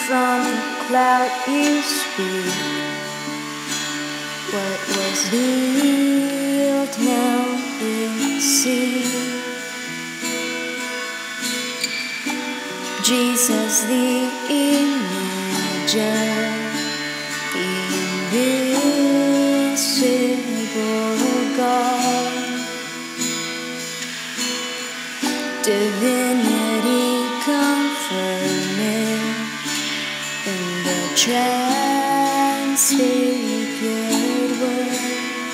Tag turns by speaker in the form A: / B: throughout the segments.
A: from the cloud you speak. What was built now we see. Jesus, the imager, invisible God, divinity confirming in the transfigured Word.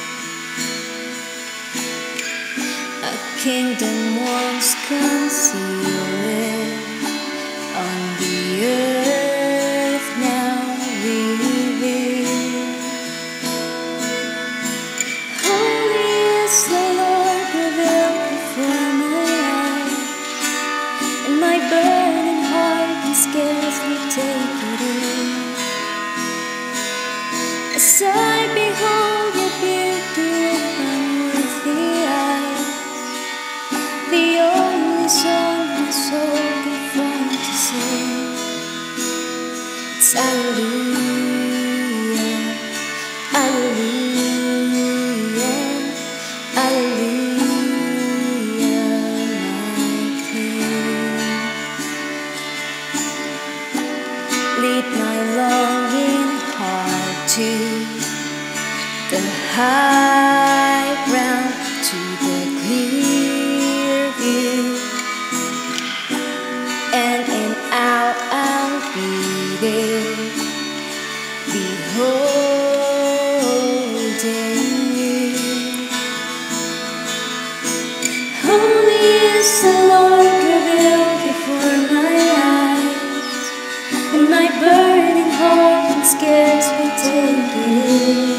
A: A kingdom once concealed on the earth now revealed. Holy is the Lord revealed before my eyes, and my burning heart can scarcely take it in. As I behold your beauty with unworthy eyes, the only song my soul can find to sing, it's Alleluia, Alleluia, Alleluia, my King. Lead my longing heart to the high ground, to the clear view, and in I'll be there, beholding you. Holy is the Lord revealed before my eyes, and my burning heart can scarcely take it in.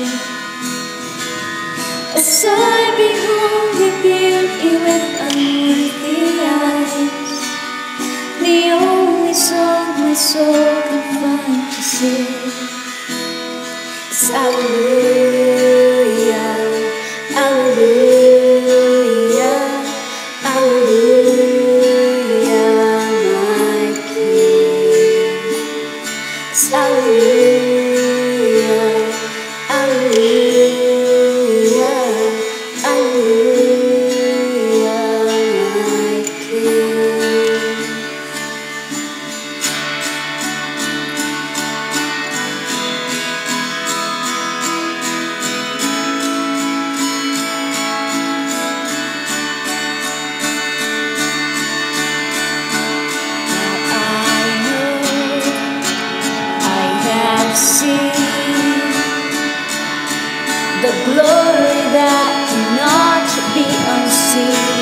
A: As I behold your beauty with unworthy eyes, the only song my soul can find to sing is Alleluia, Alleluia, Alleluia, my King. It's Alleluia, Alleluia, Alleluia, my King. See the glory that cannot be unseen.